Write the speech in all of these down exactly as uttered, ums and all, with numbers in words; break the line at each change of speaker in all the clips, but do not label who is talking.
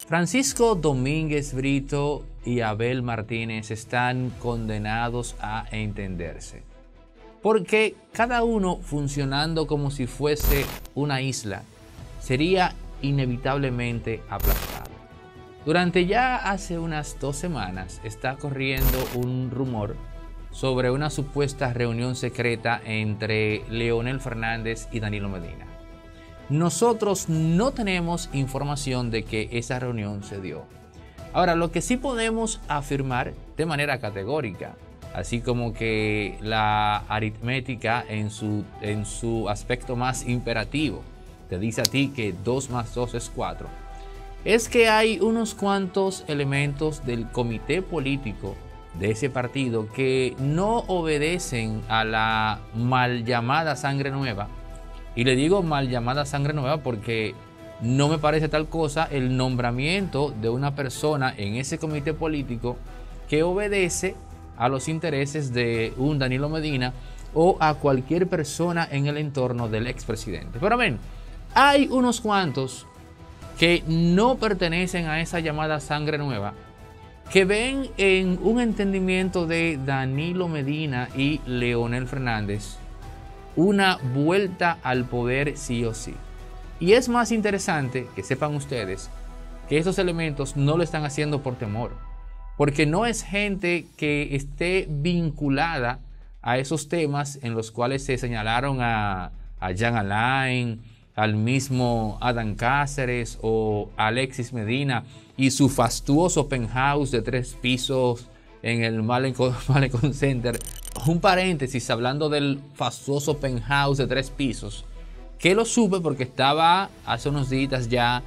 Francisco Domínguez Brito y Abel Martínez están condenados a entenderse, porque cada uno funcionando como si fuese una isla sería inevitablemente aplastado. Durante ya hace unas dos semanas está corriendo un rumor sobre una supuesta reunión secreta entre Leonel Fernández y Danilo Medina. Nosotros no tenemos información de que esa reunión se dio. Ahora, lo que sí podemos afirmar de manera categórica, así como que la aritmética en su, en su aspecto más imperativo te dice a ti que dos más dos es cuatro, es que hay unos cuantos elementos del comité político de ese partido que no obedecen a la mal llamada sangre nueva. Y le digo mal llamada sangre nueva porque no me parece tal cosa el nombramiento de una persona en ese comité político que obedece a los intereses de un Danilo Medina o a cualquier persona en el entorno del expresidente. Pero ven, hay unos cuantos que no pertenecen a esa llamada sangre nueva, que ven en un entendimiento de Danilo Medina y Leonel Fernández una vuelta al poder sí o sí. Y es más interesante que sepan ustedes que estos elementos no lo están haciendo por temor, porque no es gente que esté vinculada a esos temas en los cuales se señalaron a, a Jean Alain, al mismo Adán Cáceres o Alexis Medina y su fastuoso penthouse de tres pisos en el Malecon, Malecon Center. Un paréntesis hablando del fastuoso penthouse de tres pisos, que lo supe porque estaba hace unos días ya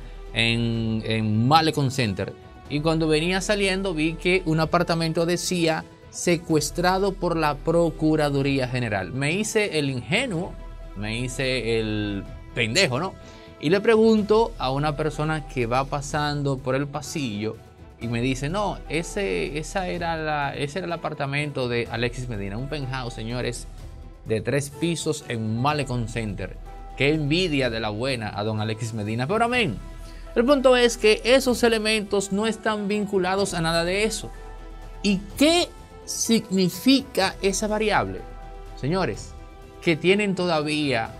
en, en Malecon Center, y cuando venía saliendo vi que un apartamento decía secuestrado por la Procuraduría General. Me hice el ingenuo, me hice el pendejo, ¿no? Y le pregunto a una persona que va pasando por el pasillo y me dice, no, ese, esa era la, ese era el apartamento de Alexis Medina, un penthouse, señores, de tres pisos en Malecon Center. Qué envidia de la buena a don Alexis Medina. Pero amén, el punto es que esos elementos no están vinculados a nada de eso. ¿Y qué significa esa variable? Señores, que tienen todavía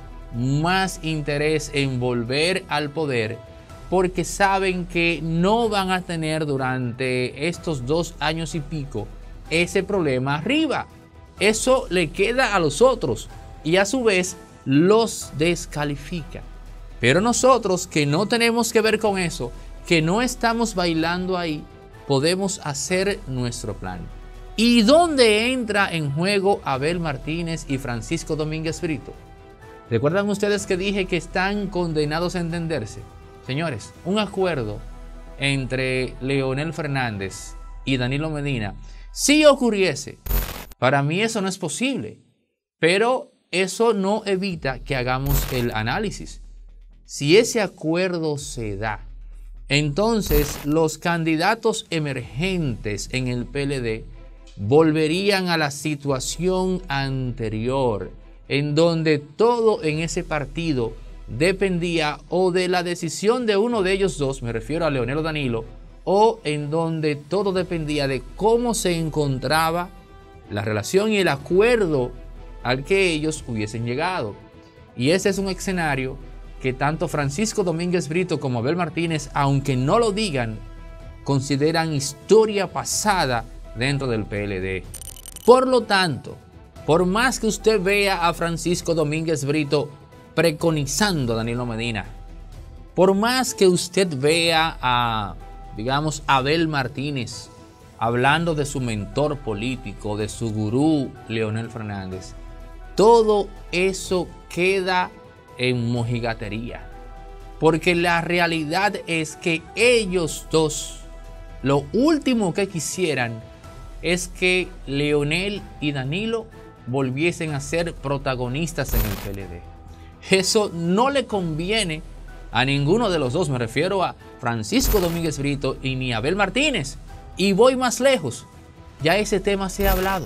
más interés en volver al poder porque saben que no van a tener durante estos dos años y pico ese problema arriba. Eso le queda a los otros y a su vez los descalifica. Pero nosotros, que no tenemos que ver con eso, que no estamos bailando ahí, podemos hacer nuestro plan. ¿Y dónde entra en juego Abel Martínez y Francisco Domínguez Brito? ¿Recuerdan ustedes que dije que están condenados a entenderse? Señores, un acuerdo entre Leonel Fernández y Danilo Medina, si ocurriese, para mí eso no es posible, pero eso no evita que hagamos el análisis. Si ese acuerdo se da, entonces los candidatos emergentes en el P L D volverían a la situación anterior, en donde todo en ese partido dependía o de la decisión de uno de ellos dos, me refiero a Leonel o Danilo, o en donde todo dependía de cómo se encontraba la relación y el acuerdo al que ellos hubiesen llegado. Y ese es un escenario que tanto Francisco Domínguez Brito como Abel Martínez, aunque no lo digan, consideran historia pasada dentro del P L D. Por lo tanto, por más que usted vea a Francisco Domínguez Brito preconizando a Danilo Medina, por más que usted vea a, digamos, Abel Martínez hablando de su mentor político, de su gurú Leonel Fernández, todo eso queda en mojigatería, porque la realidad es que ellos dos, lo último que quisieran es que Leonel y Danilo volviesen a ser protagonistas en el P L D. Eso no le conviene a ninguno de los dos, me refiero a Francisco Domínguez Brito y ni a Abel Martínez. Y voy más lejos, ya ese tema se ha hablado,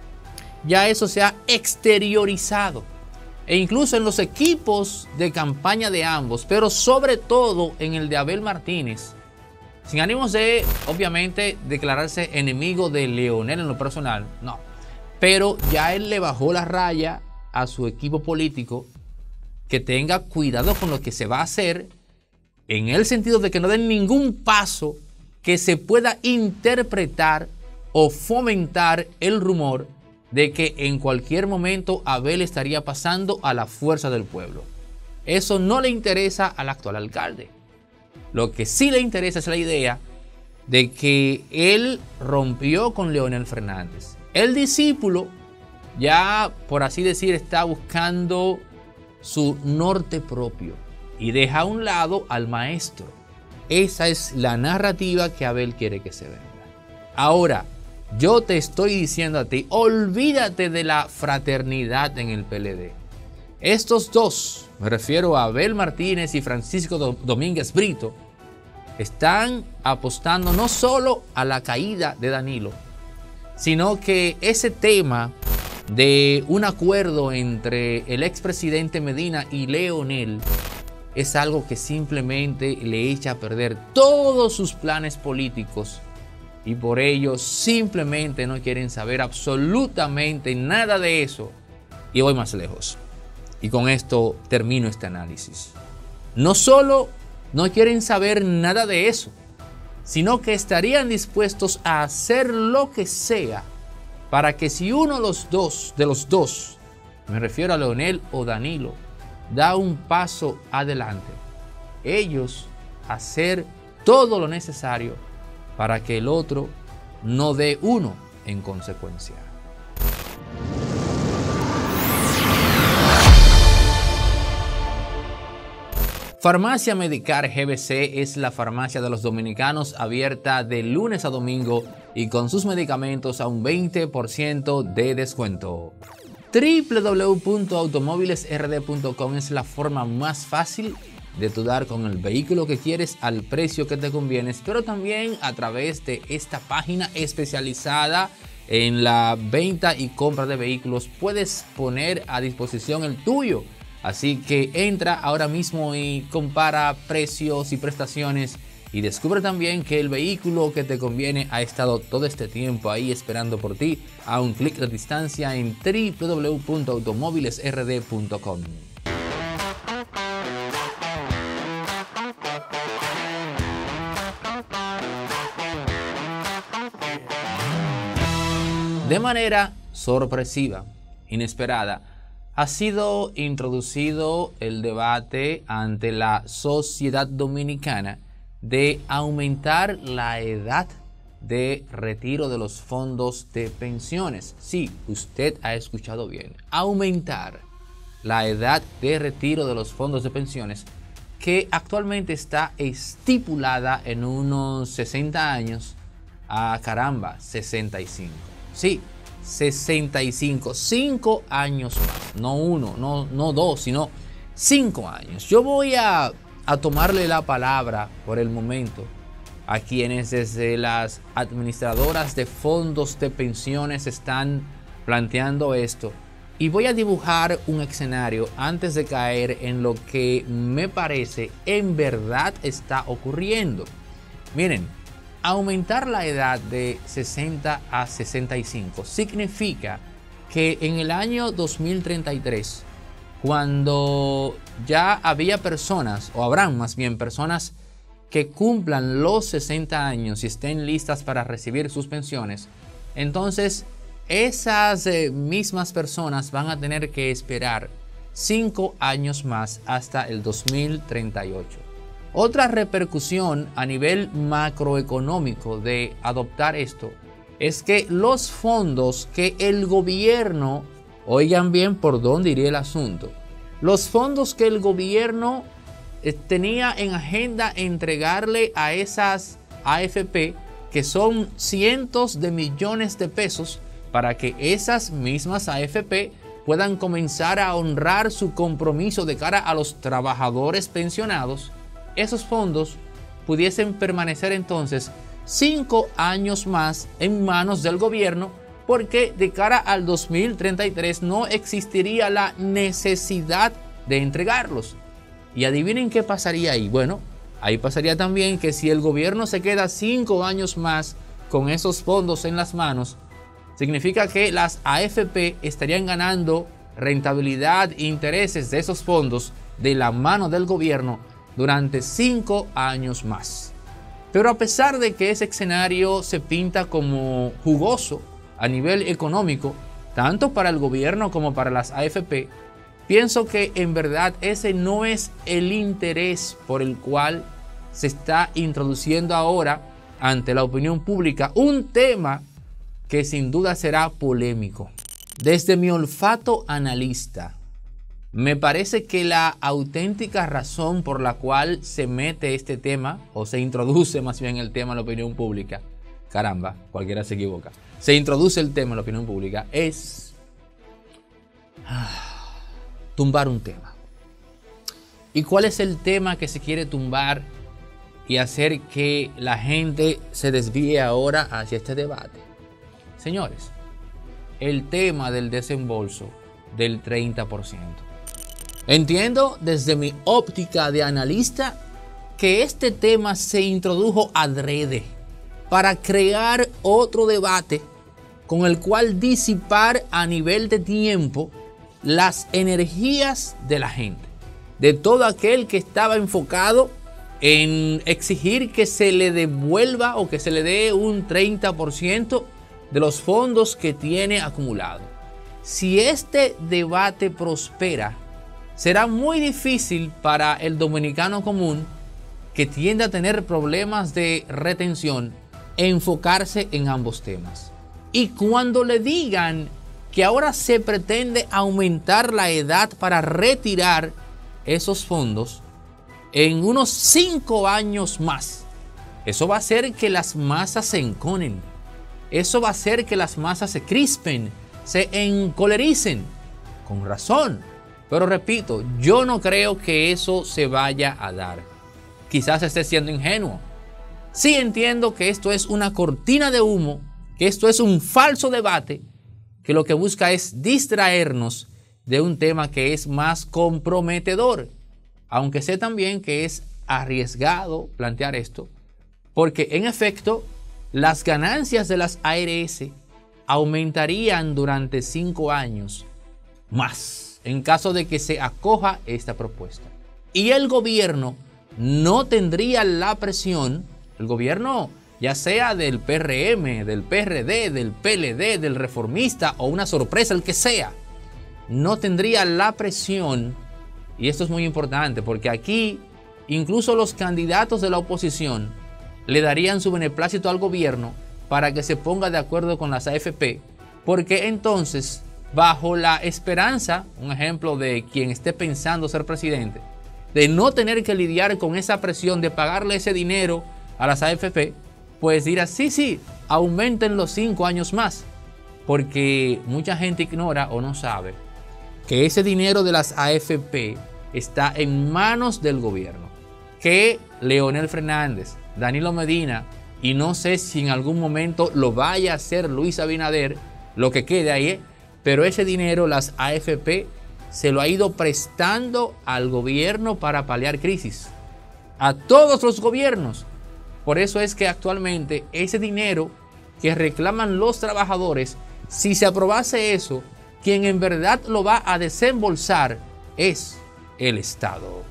ya eso se ha exteriorizado, e incluso en los equipos de campaña de ambos, pero sobre todo en el de Abel Martínez, sin ánimos de, obviamente, declararse enemigo de Leonel en lo personal, no. Pero ya él le bajó la raya a su equipo político, que tenga cuidado con lo que se va a hacer, en el sentido de que no den ningún paso que se pueda interpretar o fomentar el rumor de que en cualquier momento Abel estaría pasando a la fuerza del pueblo. Eso no le interesa al actual alcalde. Lo que sí le interesa es la idea de que él rompió con Leonel Fernández. El discípulo ya, por así decir, está buscando su norte propio y deja a un lado al maestro. Esa es la narrativa que Abel quiere que se venda. Ahora, yo te estoy diciendo a ti, olvídate de la fraternidad en el P L D. Estos dos, me refiero a Abel Martínez y Francisco Domínguez Brito, están apostando no solo a la caída de Danilo, sino que ese tema de un acuerdo entre el expresidente Medina y Leonel es algo que simplemente le echa a perder todos sus planes políticos, y por ello simplemente no quieren saber absolutamente nada de eso. Y voy más lejos, y con esto termino este análisis. No solo no quieren saber nada de eso, sino que estarían dispuestos a hacer lo que sea para que si uno de los dos, de los dos, me refiero a Leonel o Danilo, da un paso adelante, ellos hacer todo lo necesario para que el otro no dé uno en consecuencia. Farmacia Medicar G B C es la farmacia de los dominicanos, abierta de lunes a domingo y con sus medicamentos a un veinte por ciento de descuento. w w w punto automóviles r d punto com es la forma más fácil de tu dar con el vehículo que quieres al precio que te conviene, pero también a través de esta página especializada en la venta y compra de vehículos puedes poner a disposición el tuyo. Así que entra ahora mismo y compara precios y prestaciones y descubre también que el vehículo que te conviene ha estado todo este tiempo ahí esperando por ti a un clic de distancia en w w w punto automóviles r d punto com. De manera sorpresiva, inesperada, ha sido introducido el debate ante la sociedad dominicana de aumentar la edad de retiro de los fondos de pensiones. Sí, usted ha escuchado bien, aumentar la edad de retiro de los fondos de pensiones, que actualmente está estipulada en unos sesenta años, a caramba, sesenta y cinco. Sí, sesenta y cinco, cinco años más, no uno, no, no dos, sino cinco años. Yo voy a, a tomarle la palabra por el momento a quienes desde las administradoras de fondos de pensiones están planteando esto, y voy a dibujar un escenario antes de caer en lo que me parece en verdad está ocurriendo. Miren, aumentar la edad de sesenta a sesenta y cinco significa que en el año dos mil treinta y tres, cuando ya había personas, o habrán más bien personas que cumplan los sesenta años y estén listas para recibir sus pensiones, entonces esas eh, mismas personas van a tener que esperar cinco años más hasta el dos mil treinta y ocho. Otra repercusión a nivel macroeconómico de adoptar esto es que los fondos que el gobierno, oigan bien por dónde iría el asunto, los fondos que el gobierno eh, tenía en agenda entregarle a esas A F P, que son cientos de millones de pesos, para que esas mismas A F P puedan comenzar a honrar su compromiso de cara a los trabajadores pensionados, esos fondos pudiesen permanecer entonces cinco años más en manos del gobierno, porque de cara al dos mil treinta y tres no existiría la necesidad de entregarlos. Y adivinen qué pasaría ahí. Bueno, Ahí pasaría también que si el gobierno se queda cinco años más con esos fondos en las manos, significa que las A F P estarían ganando rentabilidad e intereses de esos fondos de la mano del gobierno durante cinco años más. Pero a pesar de que ese escenario se pinta como jugoso a nivel económico, tanto para el gobierno como para las A F P, pienso que en verdad ese no es el interés por el cual se está introduciendo ahora ante la opinión pública un tema que sin duda será polémico. Desde mi olfato analista, me parece que la auténtica razón por la cual se mete este tema, o se introduce más bien el tema en la opinión pública, caramba, cualquiera se equivoca, se introduce el tema en la opinión pública, es ah, tumbar un tema. ¿Y cuál es el tema que se quiere tumbar y hacer que la gente se desvíe ahora hacia este debate? Señores, el tema del desembolso del treinta por ciento. Entiendo desde mi óptica de analista que este tema se introdujo adrede para crear otro debate con el cual disipar a nivel de tiempo las energías de la gente, de todo aquel que estaba enfocado en exigir que se le devuelva o que se le dé un treinta por ciento de los fondos que tiene acumulado. Si este debate prospera, será muy difícil para el dominicano común, que tiende a tener problemas de retención, enfocarse en ambos temas. Y cuando le digan que ahora se pretende aumentar la edad para retirar esos fondos en unos cinco años más, eso va a hacer que las masas se enconen. Eso va a hacer que las masas se crispen, se encolericen. Con razón. Pero repito, yo no creo que eso se vaya a dar. Quizás esté siendo ingenuo. Sí entiendo que esto es una cortina de humo, que esto es un falso debate, que lo que busca es distraernos de un tema que es más comprometedor. Aunque sé también que es arriesgado plantear esto, porque en efecto, las ganancias de las A R S aumentarían durante cinco años más en caso de que se acoja esta propuesta. Y el gobierno no tendría la presión, el gobierno ya sea del P R M, del P R D, del P L D, del Reformista o una sorpresa, el que sea, no tendría la presión, y esto es muy importante porque aquí incluso los candidatos de la oposición le darían su beneplácito al gobierno para que se ponga de acuerdo con las A F P, porque entonces, bajo la esperanza, un ejemplo de quien esté pensando ser presidente, de no tener que lidiar con esa presión de pagarle ese dinero a las A F P, pues dirá, sí, sí, aumenten los cinco años más, porque mucha gente ignora o no sabe que ese dinero de las A F P está en manos del gobierno, que Leonel Fernández, Danilo Medina, y no sé si en algún momento lo vaya a hacer Luis Abinader, lo que quede ahí, pero ese dinero las A F P se lo ha ido prestando al gobierno para paliar crisis, a todos los gobiernos. Por eso es que actualmente ese dinero que reclaman los trabajadores, si se aprobase eso, quien en verdad lo va a desembolsar es el Estado.